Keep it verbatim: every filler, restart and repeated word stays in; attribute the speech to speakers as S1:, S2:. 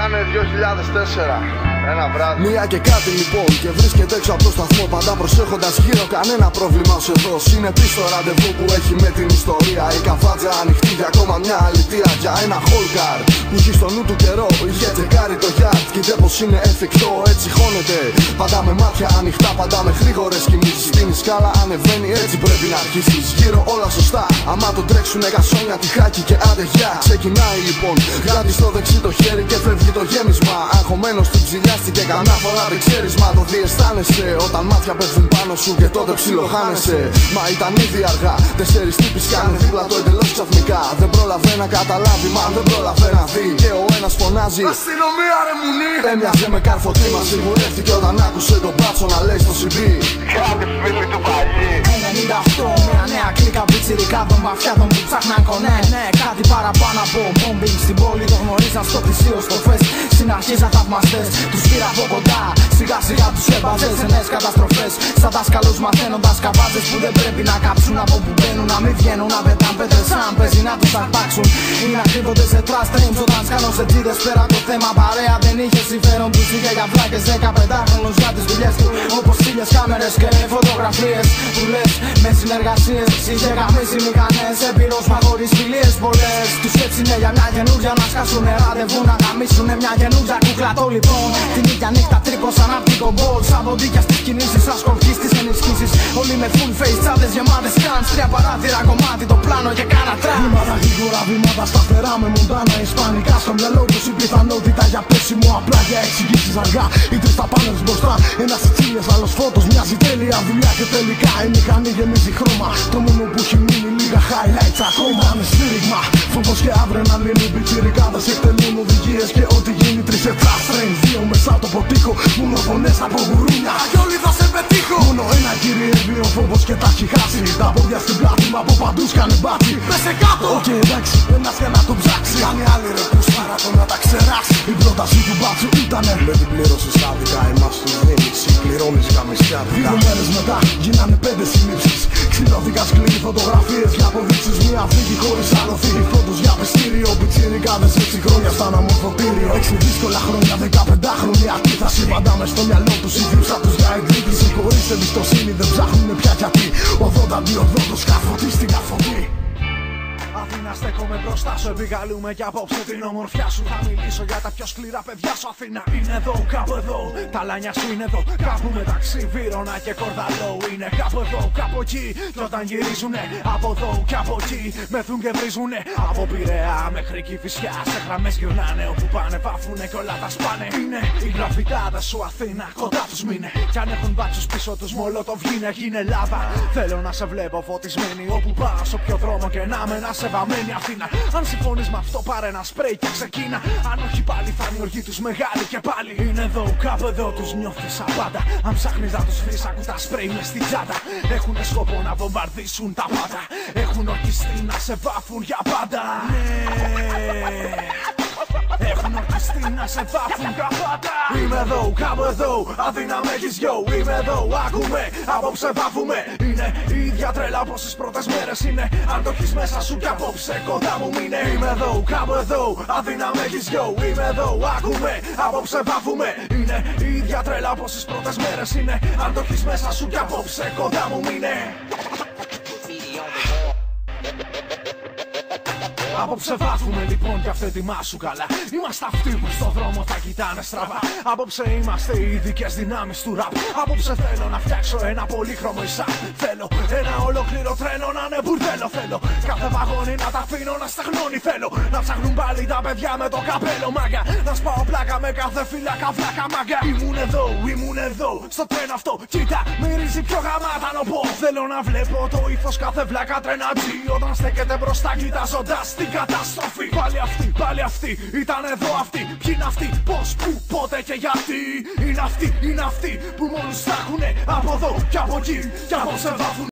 S1: Ήταν δύο χιλιάδες τέσσερα, ένα βράδυ.
S2: Μία και κάτι λοιπόν και βρίσκεται έξω από το σταθμό, πάντα προσέχοντας γύρω, κανένα πρόβλημα ως εδώ. Συνεπής στο ραντεβού που έχει με την ιστορία. Η καφάτζα ανοιχτή για ακόμα μια αλητία. Για ένα χολκάρ που έχει στο νου του καιρό. Είχε τσεκάρει το γιάρτ, κοίτα πως είναι εφικτό. Έτσι χώνεται, πάντα με μάτια ανοιχτά, πάντα με γρήγορες κινήσεις. Στην σκάλα ανεβαίνει, έτσι πρέπει να αρχίσεις. Γύρω όλα σωστά, άμα το τρέξουνε γασόνια, τυχάκι και άντε γεια. Ξεκινάει λοιπόν, γράφει στο δεξί το χέρι και φεύγει το γέμισμα. Αγχωμένος του ψηλιάστηκε καμιά φορά, δεν ξέρεις μα το διαισθάνεσαι. Όταν μάτια πέφτουν πάνω σου και τότε ψιλοχάνεσαι. Μα ήταν ήδη αργά, τέσσερις τύποι σκάνε δίπλα το εντελώς ξαφνικά. Δεν πρόλαβε να καταλάβει, μα δεν πρόλαβε να δει. Και ο ένας φωνάζει αστυνομία ρε μουνί. Έμοιαζε με καρφωτή, μα σιγουρεύτηκε όταν άκουσε τον μπάτσο να λέει στο σι ντι
S1: Κάτι φίλοι του παλιοί.
S3: ενενήντα οκτώ, μια νέα κλίκα πιτσιρικάδων μαφιάδων που ψάχναν κονέ. Ναι, κάτι παραπάνω από bombing στην πόλη. Το γνωρίζαν στο πλησίο στο φεστ. Συναρχίζαν θαυμαστές, τους πήρα από κοντά. Σιγά σιγά τους έβαζες σε νέες καταστροφές. Σαν δάσκαλος μαθαίνοντας καβάτζες που δεν πρέπει να κάψουν. Από που μπαίνουν να μην βγαίνουν, να πετάν πέτρες σαν παίζει να τους αρπάξουν. Ή να κρύβονται σε trash streams όταν σκάνω σε τζίδες. Πέρα το θέμα παρέα δεν είχε συμφέρον. Τους είχε για βλάκες δεκαπεντάχρονος για τις δουλειές του. Όπως χίλιες κάμερες και φωτογραφίες που λες με συνεργασίες. Είχε γαμίσει μηχανές, επιρρόσμα χωρίς φιλίες πολλές. Τους έψινε για μια καινούργια να σκάσουνε ραντεβού. Να γαμίσουνε μια καινούργια κούκλα το λοιπόν. Την ίδια νύχτα τρύπωσαν απ' την κομπόλ. Σαν ποντίκια στις κινήσεις, σαν σκορπί στις ενισχύσεις. Όλοι με full face, τσάντες γεμάτες κάνς. Τρία παράθυρα κομμάτι, το πλάνο και κάνα τραν.
S2: Βήματα γρήγορα, βήματα σταθερά με μοντάνα ισπανικά. Στο μυαλό τους η πιθανότητα για πέσιμο απλά για εξηγήσεις αργά. Οι τρεις τα πάνελς μπροστά, ένας Σιτσίλιας, άλλος Φώτος. Μοιάζει τέλεια δουλειά και τελικά η μηχανή γεμίζει χρώμα. Το μόνο που έχει μείνει λίγα highlights ακόμα. Είναι στήριγμα, φόβος και αδρεναλίνη. Πιτσιρικάδες εκτελούν οδηγίες και ό,τι γίνει τρεις εφτά στρέμ. Δύο μέσα το ποτίχο, μόνο φωνές από γουρούνια. Κι όλοι θα σε πετύχω. Μόνο ένα κυριεύει ο φόβος και τα έχει χάσει. Τα πόδια στην πλάτη μα από παντού σκάνε μπάτσι. Πέσε κάτω! Οκ, okay, εντάξει, ένας για να τον ψάξει. Κάνει άλλη ρε που σπάρατο να τα ξεράσει. Η πρόταση του μπάτσου ήτανε με την πλήρωση στάδικα. Εμάς τους δίνεις, πληρώνεις γαμισιάδικα. Δύο μέρες μετά γίνανε πέντε συλλήψεις. Ξυλώθηκαν σκληροί φωτογραφίες για αποδείξεις. Μια φύγη χωρίς άλλο φύγη. Φώτος για πιστήριο. Πιτσιρικάδες έξι χρόνια στα αναμορφωτήριο. Έξι δύσκολα χρόνια, δεκαπεντάχρονη αντίθεση. Πάντα μες στο μυαλό τους ίδιους απ' τους για εκδίκηση. Χωρίς εμπιστοσύνη δεν ψάχνουνε πια γιατί. Οδόντα αντιοδόντος καρφωτή στην καρφωτή.
S3: Αθήνα, στέκομαι μπροστά σου. Επικαλούμε κι απόψε την ομορφιά σου. Θα μιλήσω για τα πιο σκληρά παιδιά σου. Αθήνα είναι εδώ, κάπου εδώ. Τα λάνια σου είναι εδώ. Κάπου μεταξύ Βύρωνα και Κορδαλό. Είναι κάπου εδώ, κάπου εκεί. Κι όταν γυρίζουνε από εδώ κι από εκεί, μεθούν και βρίζουνε. Από Πειραιά μέχρι Κηφισιά. Σε γραμμές γυρνάνε όπου πάνε. Βάφουνε κι όλα τα σπάνε. Είναι η γραφιτάδα σου Αθήνα. Κοντά τους μείνε. Κι αν έχουν μπάτσους πίσω τους μόλο το βγίνε. Γίνε λάβα. Θέλω να σε βλέπω φωτισμένη. Όπου πας, σε όποιο δρόμο και να με να σε βαμμένη Αθήνα. Αν συμφωνείς με αυτό, πάρε ένα σπρέι και ξεκίνα. Αν όχι πάλι, θα είναι η οργή τους μεγάλη και πάλι. Είναι εδώ, κάπου εδώ τους νιώθεις απάντα. Αν ψάχνεις να τους βρεις, ακού τα σπρέι μες στην τσάντα. Έχουνε σκοπό να βομβαρδίσουν τα πάντα. Έχουν ορκιστεί να σε βάφουν για πάντα. Ναι. Έχουν ορκιστεί να σε βάφουν για πάντα. Είμαι εδώ, κάπου εδώ, Αθήνα με έχεις γιο. Είμαι εδώ, άκουμε, απόψε βάφουμε. Είναι η ίδια τρέλα όπως τις πρώτες μέρες είναι. Αν το έχεις μέσα σου κι απόψε κοντά μου μείνε. Είμαι εδώ, κάπου εδώ, Αθήνα με έχεις γιο. Είμαι εδώ, άκουμε, απόψε βάφουμε. Είναι η ίδια τρέλα όπως τις πρώτες μέρες είναι. Αν το έχεις μέσα σου κι απόψε κοντά μου μείνε. Απόψε βάφουμε λοιπόν κι αυτέτοιμά σου καλά. Είμαστε αυτοί που στο δρόμο θα κοιτάνε στραβά. Απόψε είμαστε οι ειδικές δυνάμεις του ραπ. Απόψε θέλω να φτιάξω ένα πολύχρωμο εισά. Θέλω ένα ολόκληρο τρένο να είναι μπουρδέλο. Θέλω κάθε βαγόνι να τα αφήνω να στεγνώνει. Θέλω να ψάχνουν πάλι τα παιδιά με το καπέλο μάγκα. Να σπάω πλάκα με κάθε φύλακα βλάκα μάγκα. Ήμουν εδώ, ήμουν εδώ στο τρένο αυτό. Κοίτα, μυρίζει πιο γαμάτα νοπό. Θέλω να βλέπω το ύφος κάθε βλάκα τρενατζή. Όταν στέκεται μπροστά κοιτάζοντας την καταστροφή. Πάλι αυτοί, πάλι αυτοί, ήταν εδώ αυτοί. Ποιοι είναι αυτοί, πώς, πού, πότε και γιατί. Είναι αυτοί, είναι αυτοί που μόλις θα έχουνε από εδώ κι από εκεί. Κι απόψε βάφουν.